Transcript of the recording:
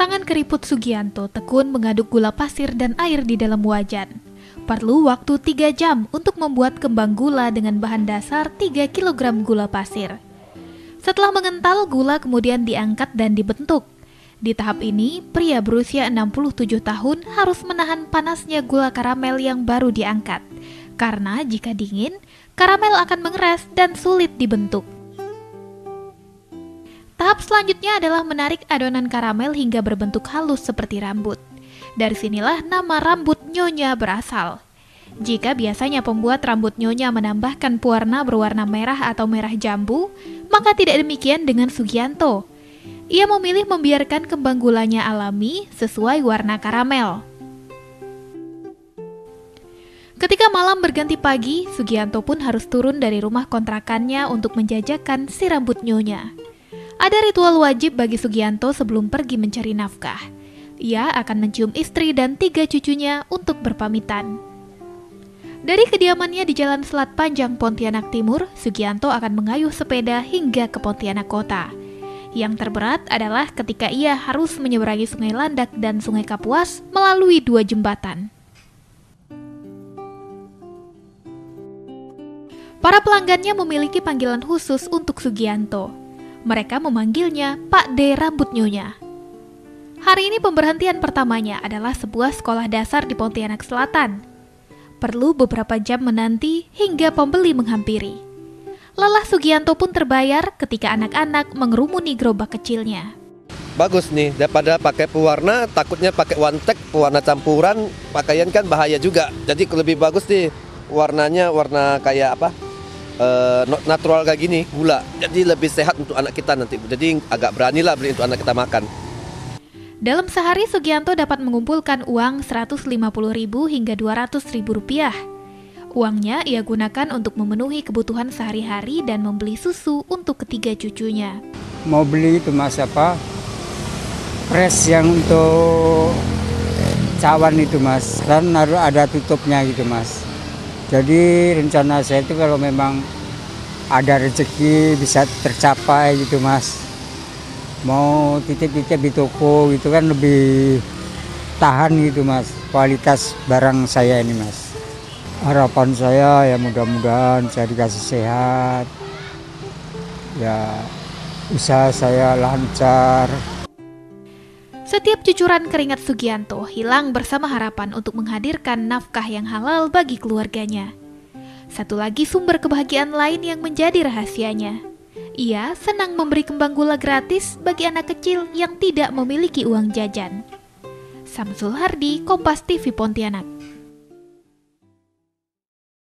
Tangan keriput Sugianto tekun mengaduk gula pasir dan air di dalam wajan. Perlu waktu 3 jam untuk membuat kembang gula dengan bahan dasar 3 kg gula pasir. Setelah mengental, gula kemudian diangkat dan dibentuk. Di tahap ini, pria berusia 67 tahun harus menahan panasnya gula karamel yang baru diangkat. Karena jika dingin, karamel akan mengeras dan sulit dibentuk. Tahap selanjutnya adalah menarik adonan karamel hingga berbentuk halus seperti rambut. Dari sinilah nama rambut nyonya berasal. Jika biasanya pembuat rambut nyonya menambahkan pewarna berwarna merah atau merah jambu, maka tidak demikian dengan Sugianto. Ia memilih membiarkan kembang gulanya alami sesuai warna karamel. Ketika malam berganti pagi, Sugianto pun harus turun dari rumah kontrakannya untuk menjajakan si rambut nyonya. Ada ritual wajib bagi Sugianto sebelum pergi mencari nafkah. Ia akan mencium istri dan 3 cucunya untuk berpamitan. Dari kediamannya di Jalan Selat Panjang, Pontianak Timur, Sugianto akan mengayuh sepeda hingga ke Pontianak Kota. Yang terberat adalah ketika ia harus menyeberangi Sungai Landak dan Sungai Kapuas melalui 2 jembatan. Para pelanggannya memiliki panggilan khusus untuk Sugianto. Mereka memanggilnya Pak D Rambut Nyonya. Hari ini pemberhentian pertamanya adalah sebuah sekolah dasar di Pontianak Selatan. Perlu beberapa jam menanti hingga pembeli menghampiri. Lelah Sugianto pun terbayar ketika anak-anak mengerumuni gerobak kecilnya. Bagus nih, daripada pakai pewarna, takutnya pakai one take, pewarna campuran, pakaian kan bahaya juga. Jadi lebih bagus nih warnanya warna kayak apa? Natural kayak gini, gula. Jadi lebih sehat untuk anak kita nanti. Jadi agak beranilah beli untuk anak kita makan. Dalam sehari Sugianto dapat mengumpulkan uang Rp150.000 hingga Rp200.000. Uangnya ia gunakan untuk memenuhi kebutuhan sehari-hari dan membeli susu untuk ketiga cucunya. Mau beli itu mas apa? Pres yang untuk cawan itu mas, kan harus ada tutupnya gitu mas. Jadi rencana saya itu kalau memang ada rezeki bisa tercapai gitu mas. Mau titip-titip di toko gitu kan lebih tahan gitu mas. Kualitas barang saya ini mas. Harapan saya ya mudah-mudahan saya dikasih sehat. Ya usaha saya lancar. Setiap cucuran keringat Sugianto hilang bersama harapan untuk menghadirkan nafkah yang halal bagi keluarganya. Satu lagi sumber kebahagiaan lain yang menjadi rahasianya. Ia senang memberi kembang gula gratis bagi anak kecil yang tidak memiliki uang jajan. Samsul Hardi, Kompas TV Pontianak.